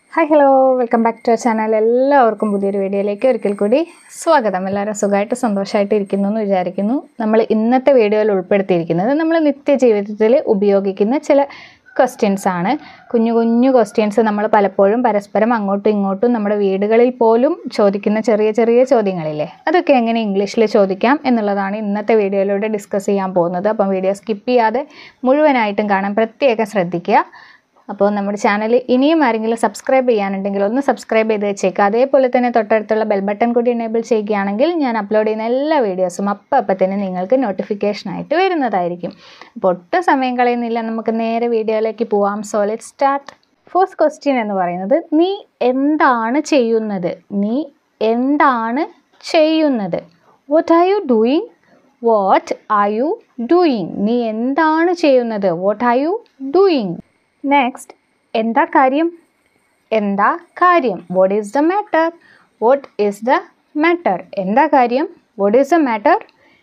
Hi hello welcome back to channel. എല്ലാവർക്കും പുതിയൊരു വീഡിയോയിലേക്ക് ഒരിക്കൽ കൂടി സ്വാഗതം. എല്ലാവരും സുഖമായിട്ട് സന്തോഷമായിട്ട് ഇരിക്കുന്നു എന്ന് വിചാരിക്കുന്നു. നമ്മൾ ഇന്നത്തെ വീഡിയോയിൽ ഉൾപ്പെടുത്തിയിരിക്കുന്നത് നമ്മൾ നിത്യജീവിതത്തിൽ ഉപയോഗിക്കുന്ന ചില ക്വസ്റ്റ്യൻസ് ആണ്. കുഞ്ഞു കുഞ്ഞു ക്വസ്റ്റ്യൻസ് നമ്മൾ പലപ്പോഴും പരസ്പരം അങ്ങോട്ടും ഇങ്ങോട്ടും നമ്മുടെ വീടുകളിൽ പോലും ചോദിക്കുന്ന ചെറിയ ചെറിയ ചോദ്യങ്ങളില്ലേ, അതൊക്കെ എങ്ങനെ ഇംഗ്ലീഷിൽ ചോദിക്കാം എന്നുള്ളതാണ് ഇന്നത്തെ വീഡിയോയിലൂടെ ഡിസ്കസ് ചെയ്യാൻ പോകുന്നത്. അപ്പം വീഡിയോ സ്കിപ്പ് ചെയ്യാതെ മുഴുവനായിട്ടും കാണാൻ പ്രത്യേകം ശ്രദ്ധിക്കുക. അപ്പോൾ നമ്മുടെ ചാനൽ ഇനിയും ആരെങ്കിലും സബ്സ്ക്രൈബ് ചെയ്യാനുണ്ടെങ്കിൽ ഒന്ന് സബ്സ്ക്രൈബ് ചെയ്ത് വെച്ചേക്കുക. അതേപോലെ തന്നെ തൊട്ടടുത്തുള്ള ബെൽ ബട്ടൺ കൂടി എനേബിൾ ചെയ്യുകയാണെങ്കിൽ ഞാൻ അപ്ലോഡ് ചെയ്യുന്ന എല്ലാ വീഡിയോസും അപ്പം തന്നെ നിങ്ങൾക്ക് നോട്ടിഫിക്കേഷനായിട്ട് വരുന്നതായിരിക്കും. അപ്പോൾ ഒട്ടും സമയം കളയുന്നില്ല, നമുക്ക് നേരെ വീഡിയോയിലേക്ക് പോവാം. So let's start. First question എന്ന് പറയുന്നത്, നീ എന്താണ് ചെയ്യുന്നത്? നീ എന്താണ് ചെയ്യുന്നത്? What are you doing? What are you doing? നീ എന്താണ് ചെയ്യുന്നത്? What are you doing? Next, എന്താ കാര്യം? എന്താ കാര്യം? What is the matter? What is the matter? എന്താ കാര്യം? What is the matter?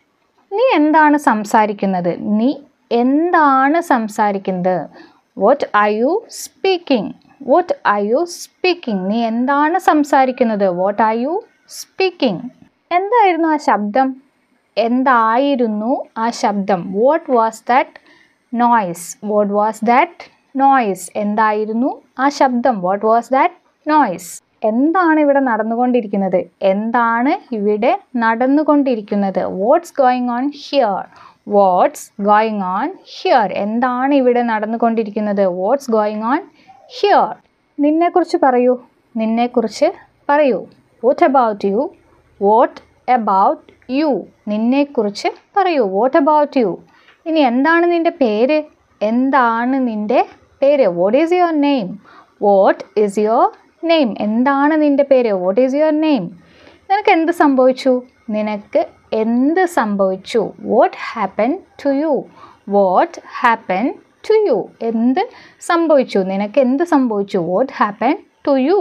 നീ എന്താണ് സംസാരിക്കുന്നത്? നീ എന്താണ് സംസാരിക്കുന്നത്? What are you speaking? What are you speaking? നീ എന്താണ് സംസാരിക്കുന്നത്? What are you speaking? എന്തായിരുന്നു ആ ശബ്ദം? എന്തായിരുന്നു ആ ശബ്ദം? What was that noise? What was that noise? എന്തായിരുന്നു ആ ശബ്ദം? What was that noise? എന്താണ് ഇവിടെ നടന്നുകൊണ്ടിരിക്കുന്നത്? എന്താണ് ഇവിടെ നടന്നുകൊണ്ടിരിക്കുന്നത്? What's going on here? What's going on here? എന്താണ് ഇവിടെ നടന്നുകൊണ്ടിരിക്കുന്നത്? What's going on here? നിന്നെക്കുറിച്ച് പറയൂ. നിന്നെക്കുറിച്ച് പറയൂ. What about you? What about you? നിന്നെക്കുറിച്ച് പറയൂ. What about you? ഇനി എന്താണ് നിൻ്റെ പേര്? എന്താണ് നിൻ്റെ പേര്? What is your name? What is your name? എന്താണ് നിൻ്റെ പേര്? What is your name? നിനക്ക് എന്ത് സംഭവിച്ചു? നിനക്ക് എന്ത് സംഭവിച്ചു? What happen to you? What happen to you? എന്ത് സംഭവിച്ചു? നിനക്ക് എന്ത് സംഭവിച്ചു? What happen to you?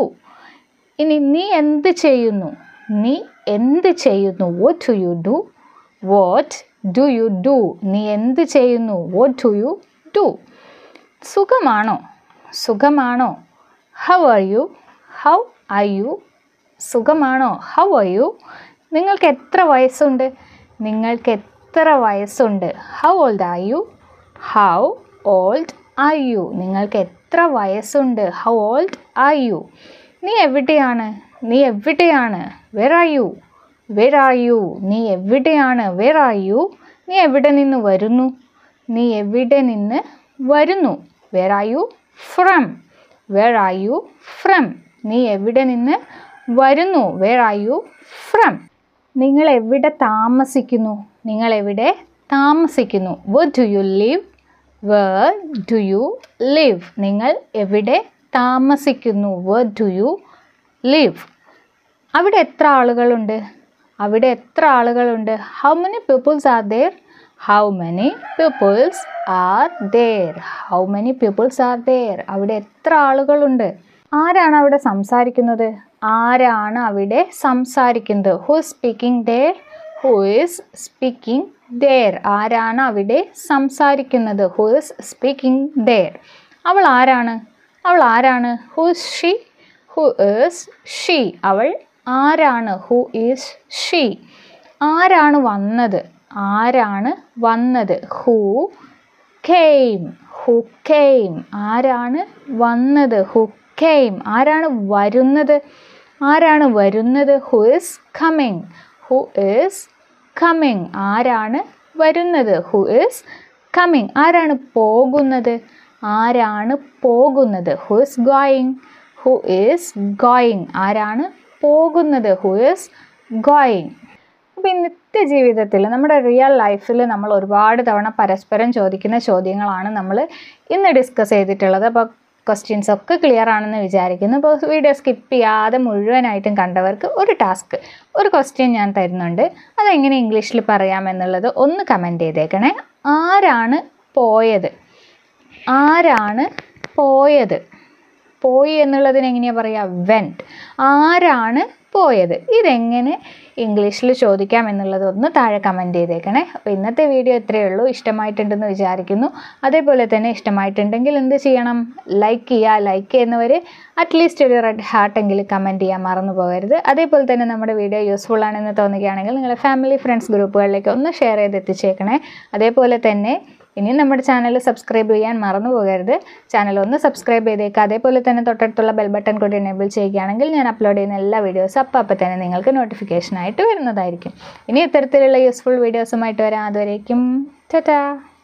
ഇനി നീ എന്ത് ചെയ്യുന്നു? നീ എന്ത് ചെയ്യുന്നു? What do you do? What do you do? നീ എന്ത് ചെയ്യുന്നു? What do you do? സുഖമാണോ? സുഖമാണോ? How are you? How are you? സുഖമാണോ? How are you? നിങ്ങൾക്ക് എത്ര വയസ്സുണ്ട്? നിങ്ങൾക്ക് എത്ര വയസ്സുണ്ട്? How old are you? How old are you? നിങ്ങൾക്ക് എത്ര വയസ്സുണ്ട്? How old are you? നീ എവിടെയാണ്? നീ എവിടെയാണ്? Where are you? Where are you? നീ എവിടെയാണ്? Where are you? നീ എവിടെ നിന്ന് വരുന്നു? നീ എവിടെ നിന്ന് വരുന്നു? Where are you from? Where are you from? നീ എവിടെ നിന്ന് വരുന്നു? Where are you from? നിങ്ങൾ എവിടെ താമസിക്കുന്നു? നിങ്ങൾ എവിടെ താമസിക്കുന്നു? Where do you live? Where do you live? നിങ്ങൾ എവിടെ താമസിക്കുന്നു? Where do you live? അവിടെ എത്ര ആളുകളുണ്ട്? അവിടെ എത്ര ആളുകളുണ്ട്? How many peoples are there? How many peoples are there? How many peoples are there? അവിടെ എത്ര ആളുകളുണ്ട്? ആരാണ് അവിടെ സംസാരിക്കുന്നത്? ആരാണ് അവിടെ സംസാരിക്കുന്നത്? Who is speaking there? Who is speaking there? ആരാണ് അവിടെ സംസാരിക്കുന്നത്? Who is speaking there? അവൾ ആരാണ്? അവൾ ആരാണ്? Who is she? Who is she? അവൾ ആരാണ്? Who is she? ആരാണ് വന്നത്? ആരാണ് വന്നത്? Who came? Who came? ആരാണ് വന്നത്? Who came? ആരാണ് വരുന്നത്? ആരാണ് വരുന്നത്? Who is coming? Who is coming? ആരാണ് വരുന്നത്? Who is coming? ആരാണ് പോകുന്നത്? ആരാണ് പോകുന്നത്? Who is going? Who is going? ആരാണ് പോകുന്നത്? Who is going? അപ്പോൾ ഈ നിത്യജീവിതത്തിൽ നമ്മുടെ റിയൽ ലൈഫിൽ നമ്മൾ ഒരുപാട് തവണ പരസ്പരം ചോദിക്കുന്ന ചോദ്യങ്ങളാണ് നമ്മൾ ഇന്ന് ഡിസ്കസ് ചെയ്തിട്ടുള്ളത്. അപ്പോൾ ക്വസ്റ്റ്യൻസ് ഒക്കെ ക്ലിയർ ആണെന്ന് വിചാരിക്കുന്നു. അപ്പോൾ വീഡിയോ സ്കിപ്പ് ചെയ്യാതെ മുഴുവനായിട്ടും കണ്ടവർക്ക് ഒരു ടാസ്ക്, ഒരു ക്വസ്റ്റ്യൻ ഞാൻ തരുന്നുണ്ട്. അതെങ്ങനെ ഇംഗ്ലീഷിൽ പറയാമെന്നുള്ളത് ഒന്ന് കമൻറ്റ് ചെയ്തേക്കണേ. ആരാണ് പോയത്? ആരാണ് പോയത്? പോയി എന്നുള്ളതിന് എങ്ങനെയാണ് പറയുക? വെൻറ്റ്. ആരാണ് പോയത്? ഇതെങ്ങനെ ഇംഗ്ലീഷിൽ ചോദിക്കാം എന്നുള്ളതൊന്ന് താഴെ കമൻറ്റ് ചെയ്തേക്കണേ. അപ്പോൾ ഇന്നത്തെ വീഡിയോ ഇത്രയേ ഉള്ളൂ. ഇഷ്ടമായിട്ടുണ്ടെന്ന് വിചാരിക്കുന്നു. അതേപോലെ തന്നെ ഇഷ്ടമായിട്ടുണ്ടെങ്കിൽ എന്ത് ചെയ്യണം? ലൈക്ക് ചെയ്യുക. ലൈക്ക് ചെയ്യുന്നവർ അറ്റ്ലീസ്റ്റ് ഒരു റെഡ് ഹാർട്ടെങ്കിലും കമൻറ്റ് ചെയ്യാൻ മറന്നു പോകരുത്. അതേപോലെ തന്നെ നമ്മുടെ വീഡിയോ യൂസ്ഫുൾ ആണെന്ന് തോന്നുകയാണെങ്കിൽ നിങ്ങളുടെ ഫാമിലി ഫ്രണ്ട്സ് ഗ്രൂപ്പുകളിലേക്ക് ഒന്ന് ഷെയർ ചെയ്ത് എത്തിച്ചേക്കണേ. അതേപോലെ തന്നെ ഇനി നമ്മുടെ ചാനൽ സബ്സ്ക്രൈബ് ചെയ്യാൻ മറന്നു പോകരുത്. ചാനൽ ഒന്ന് സബ്സ്ക്രൈബ് ചെയ്തേക്കുക. അതേപോലെ തന്നെ തൊട്ടടുത്തുള്ള ബെൽ ബട്ടൺ കൂടി എനേബിൾ ചെയ്യുകയാണെങ്കിൽ ഞാൻ അപ്ലോഡ് ചെയ്യുന്ന എല്ലാ വീഡിയോസും അപ്പോൾ തന്നെ നിങ്ങൾക്ക് നോട്ടിഫിക്കേഷനായിട്ട് വരുന്നതായിരിക്കും. ഇനി ഇത്തരത്തിലുള്ള യൂസ്ഫുൾ വീഡിയോസുമായിട്ട് വരാം. അതുവരേക്കും ടാറ്റാ.